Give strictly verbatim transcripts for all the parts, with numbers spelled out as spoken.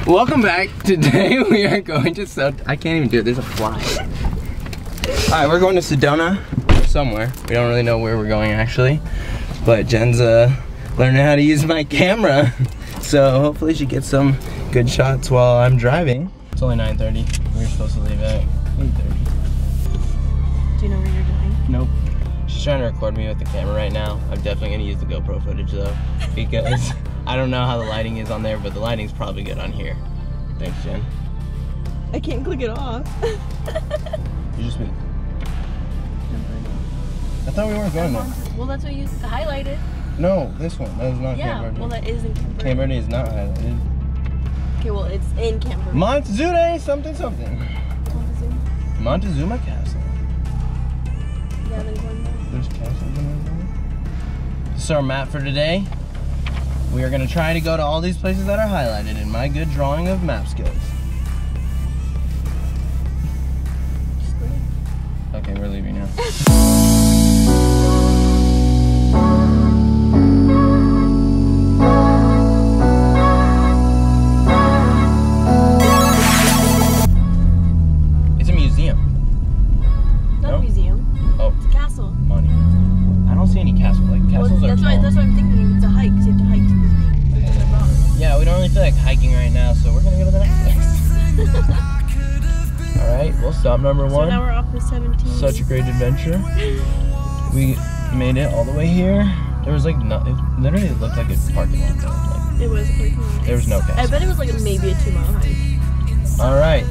Welcome back. Today we are going to Sed- I can't even do it. There's a fly. Alright, we're going to Sedona somewhere. We don't really know where we're going actually. But Jen's uh, learning how to use my camera. So hopefully she gets some good shots while I'm driving. It's only nine thirty. We were supposed to leave at eight thirty. Do you know where you're going? Nope. She's trying to record me with the camera right now. I'm definitely gonna use the GoPro footage though, because I don't know how the lighting is on there, but the lighting's probably good on here. Thanks, Jen. I can't click it off. You just been... I thought we weren't going there. Well, that's what you highlighted. No, this one. That is not Yeah, Camp Verde. well, that is in Camp Verde. Camp Verde is not highlighted. Okay, well, it's in Camp Verde. Montezuma something something. Montezuma? Montezuma Castle. Yeah, then going there. There's castles in Arizona. This is our map for today. We are gonna try to go to all these places that are highlighted in my good drawing of map skills. Okay, we're leaving now. It's a museum. Not No? a museum. Oh. It's a castle. Money. I don't see any castles. Like castles well, that's are why, tall. that's what I'm thinking. It's a hike, so you have to hike to the thing. It's a rock. Yeah, we don't really feel like hiking right now, so we're gonna go to the next place. Alright, well, stop number So one. now we're off the seventeen. Such a great adventure. We made it all the way here. There was like no, it literally looked like a parking lot though. Like, It was a parking lot. there was no castle. I bet it was like a, maybe a two mile hike. Alright.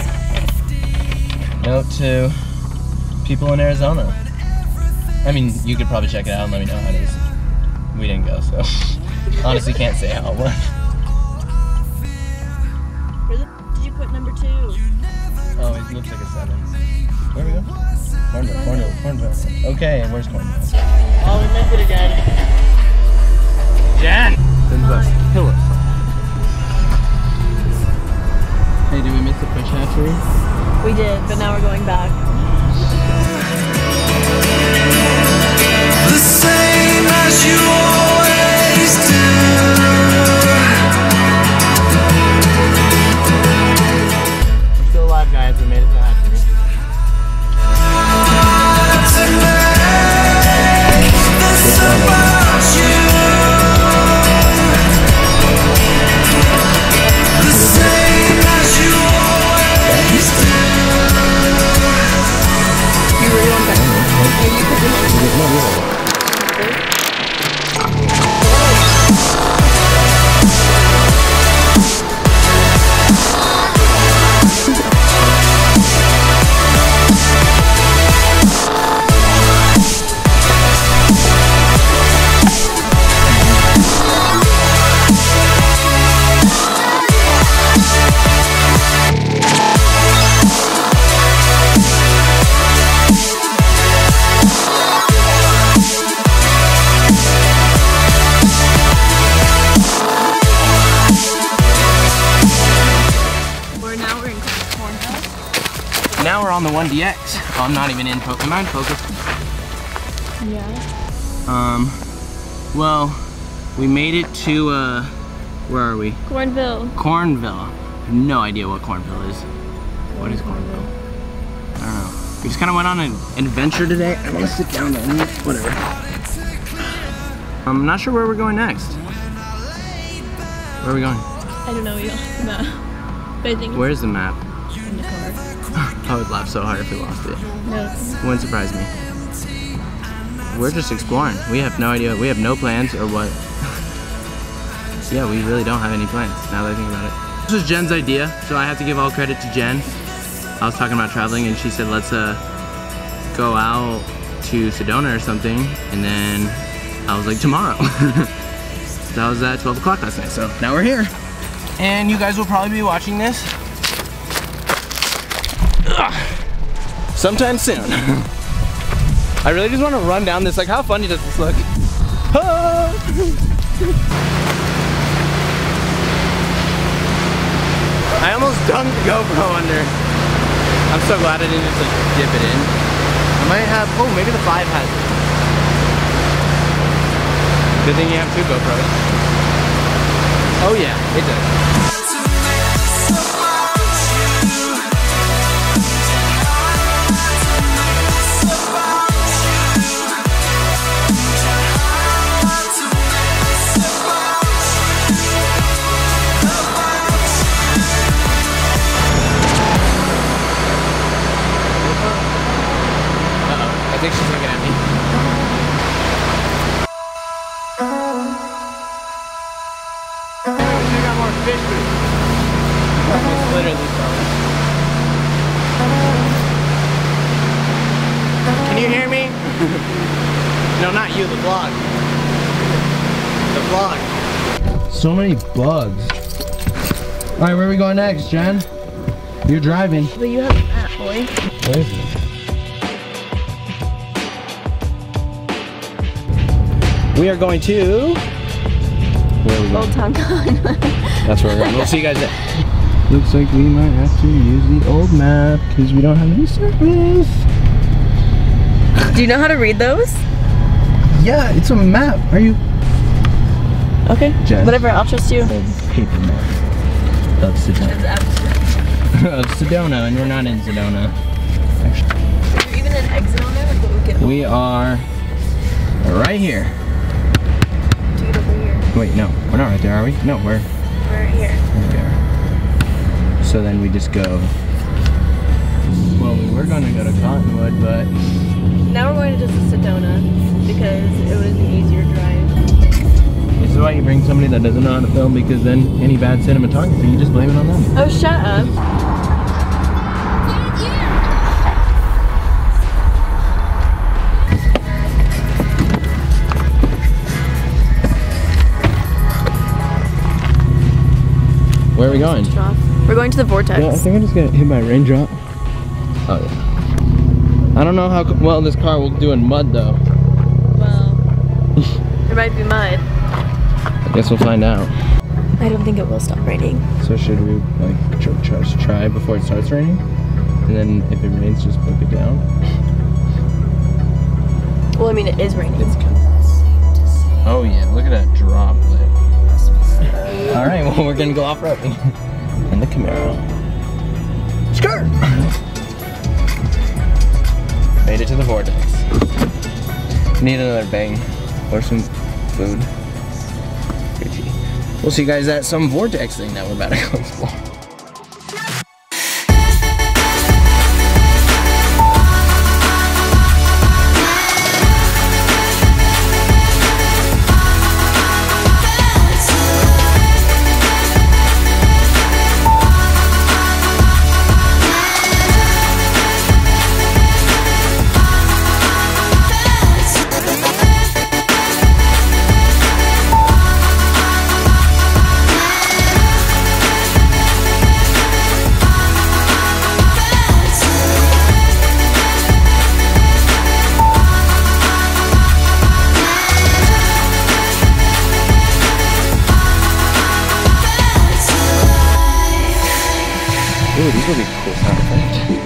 Note to people in Arizona. I mean, you could probably check it out and let me know how it is. We didn't go, so honestly can't say how it was. Where the, did you put number two? Oh, it looks like a seven. Where we go? Cornville, Cornville, Cornville. Okay, and where's Cornville? Oh, we meant it again. Jen! Then let's kill us. Hey, did we miss the fish hatchery? We did, but now we're going back. The same as you always do. We're still alive, guys. We made it to the hatchery. This about you. The same as you always do. You really want that? Yeah, you put your hand in it. Now we're on the one D X. Oh, I'm not even in focus. Am I in focus? Yeah. Um, well, we made it to, uh, where are we? Cornville. Cornville. I have no idea what Cornville is. What is Cornville? I don't know. We just kind of went on an adventure today. I want to sit down though. Whatever. I'm not sure where we're going next. Where are we going? I don't know. We don't have the map. But I think it's Where's the map? in the car. I would laugh so hard if we lost it. No. Wouldn't surprise me. We're just exploring. We have no idea. We have no plans or what. Yeah, we really don't have any plans now that I think about it. This was Jen's idea, so I have to give all credit to Jen. I was talking about traveling and she said, let's uh, go out to Sedona or something. And then I was like, tomorrow. That was at twelve o'clock last night, so now we're here. And you guys will probably be watching this Ugh. sometime soon. I really just want to run down this. Like, how funny does this look? Ah! I almost dunked the GoPro under. I'm so glad I didn't just like dip it in. I might have, oh, maybe the five has it. Good thing you have two GoPros. Oh yeah, it does. more fish food. It's literally throwing. Can you hear me? No, not you, the vlog. The vlog. So many bugs. Alright, where are we going next, Jen? You're driving. But you have that, boy. Where is it? We are going to... Where are we going? Old Town Con. That's where we're going. We'll see you guys there. Looks like we might have to use the old map because we don't have any service. Do you know how to read those? Yeah, it's a map. Are you? Okay. Jen. Whatever, I'll trust you. Paper map of Sedona. Of Sedona, and we're not in Sedona. Actually. Is there even an exit on there? Like what we get home? We are right here. To get over here. Wait, no, we're not right there, are we? No, we're We're right here. right there. So then we just go. Well, we were gonna go to Cottonwood, but Now we're going to just Sedona because it was an easier drive. this is why you bring somebody that doesn't know how to film, because then any bad cinematography, you just blame it on them. Oh, shut up. Where are we going? We're going to the Vortex. Yeah, I think I just got hit by a raindrop. Oh yeah. I don't know how well this car will do in mud though. Well, there might be mud. I guess we'll find out. I don't think it will stop raining. So should we like try, try, try before it starts raining? And then if it rains, just book it down? Well, I mean, it is raining. It's coming. Oh yeah, look at that droplet. Alright, well we're gonna go off-roading in the Camaro. Skirt! Made it to the Vortex. Need another bang or some food. Richie. We'll see you guys at some Vortex thing that we're about to go explore. Ooh, these will be cool sound effects.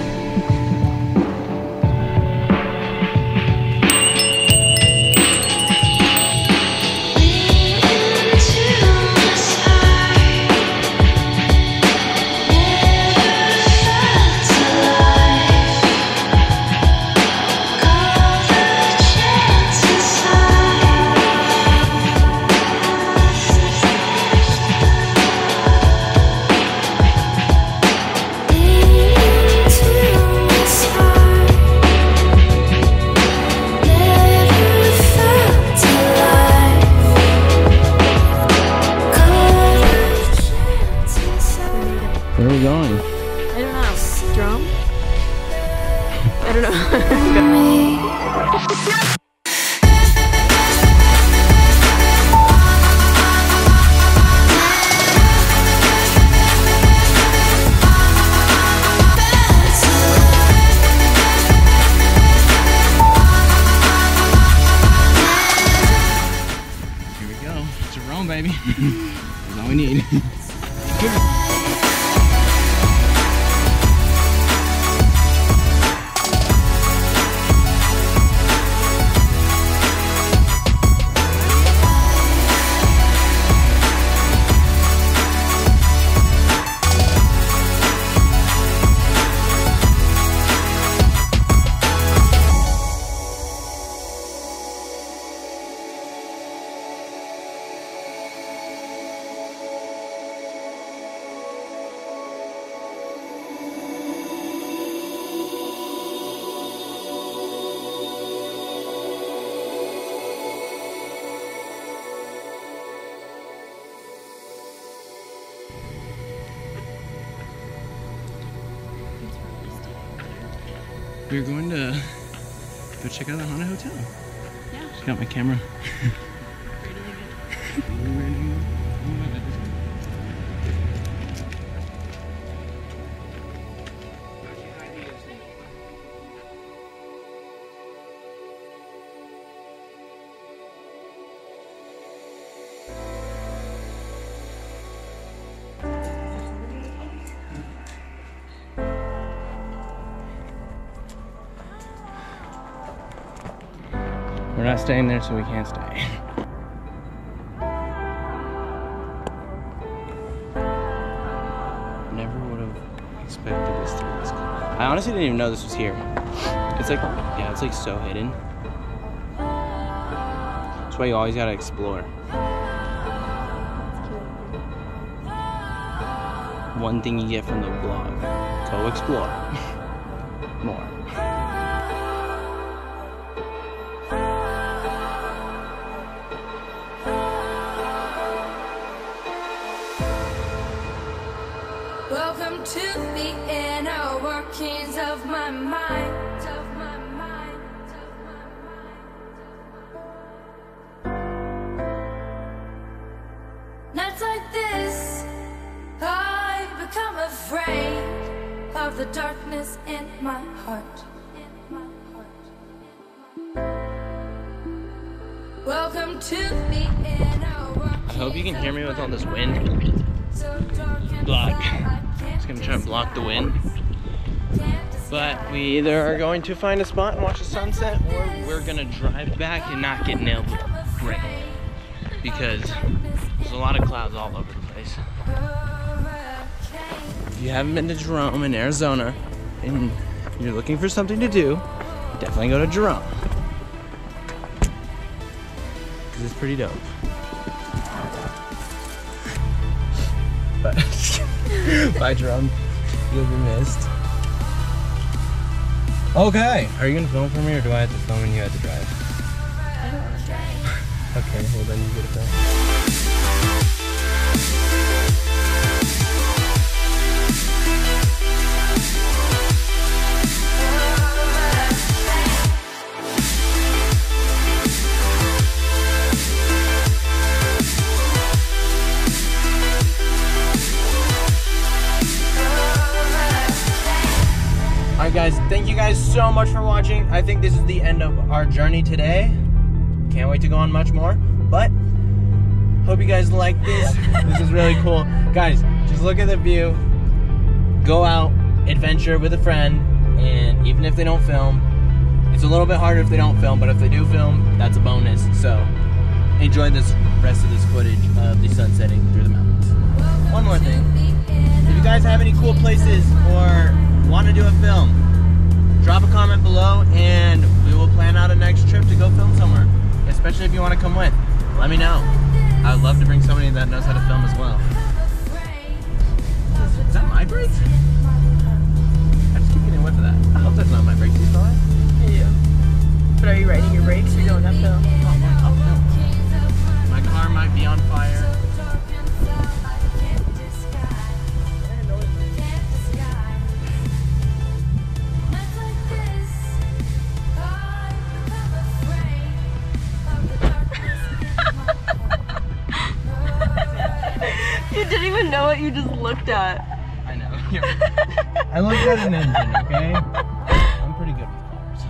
Where are we going? I don't know. Jerome? I don't know. Here we go. Jerome, baby. That's all we need. we're going to go check out the haunted hotel. Yeah. Just got my camera. We're not staying there, so we can't stay. Never would have expected this to be this cool. I honestly didn't even know this was here. It's like, yeah, it's like so hidden. That's why you always gotta explore. One thing you get from the vlog: go explore more. Welcome to the inner workings of my mind, of my mind, of my mind. Nights like this, I become afraid of the darkness in my heart. In my heart. Welcome to the inner workings. I hope you can hear me with all this wind. Block. Just gonna try and block the wind. But we either are going to find a spot and watch the sunset, or we're gonna drive back and not get nailed with rain. Because there's a lot of clouds all over the place. If you haven't been to Jerome in Arizona and you're looking for something to do, definitely go to Jerome. Because it's pretty dope. But bye, Jerome. You'll be missed. Okay. Are you gonna film for me, or do I have to film and you have to drive? I don't want to drive. Okay, well then you get a film. Alright guys, thank you guys so much for watching. I think this is the end of our journey today. Can't wait to go on much more, but hope you guys like this. This is really cool. Guys, just look at the view. Go out, adventure with a friend, and even if they don't film, it's a little bit harder if they don't film, but if they do film, that's a bonus. So enjoy this rest of this footage of the sun setting through the mountains. One more thing. If you guys have any cool places or want to do a film, drop a comment below and we will plan out a next trip to go film somewhere. Especially if you want to come with. Let me know. I would love to bring somebody that knows how to film as well. Is that my brakes? I just keep getting a whiff of that. I hope that's not my brakes. You smell that? Yeah. But are you riding your brakes? You're going uphill. Oh, uphill. My car might be on fire. You didn't even know what you just looked at. I know. I looked at an engine, okay? I'm pretty good with cars.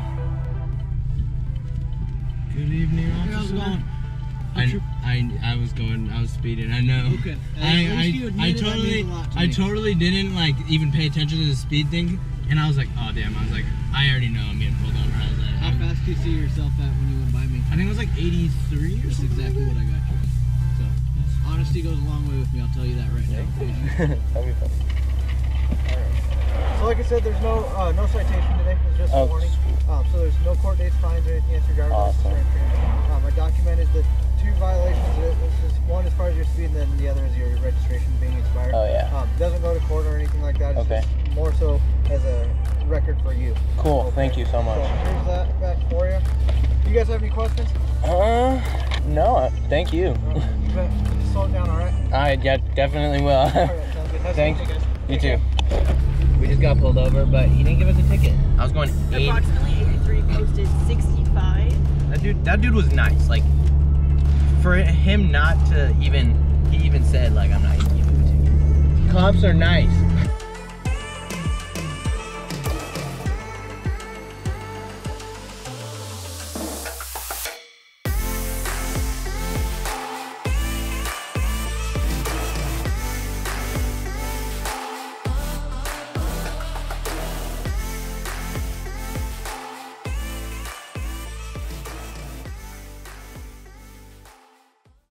Good evening, officer. How's it going? I, I, I was going, I was speeding, I know. Okay. I, I, I totally, I totally didn't like even pay attention to the speed thing, and I was like, oh damn, I was like, I already know I'm getting pulled over. I was like, how I'm, fast do you see yourself at when you went by me? I think it was like eighty-three or That's something. exactly what I got you. So, honesty goes a long way with me, I'll tell you that right now. That'd be fun. So like I said, there's no uh, no citation today. It's just Oh, a warning. Um, so there's no court dates, fines, or anything against your driver's license or Awesome. anything. Um, I documented the two violations. This is one as far as your speed, and then the other is your registration being expired. Oh, yeah. Um, doesn't go to court or anything like that. It's Okay. just more so as a record for you. Cool, Okay. thank you so much. So here's that back for you. You guys have any questions? Uh, no, thank you. Uh, you better slow it down, all right? I yeah, definitely will. All right, sounds good. Have a Thanks. good day, guys. You Take too. care. We just got pulled over, but he didn't give us a ticket. I was going eighty. Approximately eighty-three, posted sixty-five. That dude, that dude was nice. Like, for him not to even, he even said like, I'm not gonna give you a ticket. Cops are nice.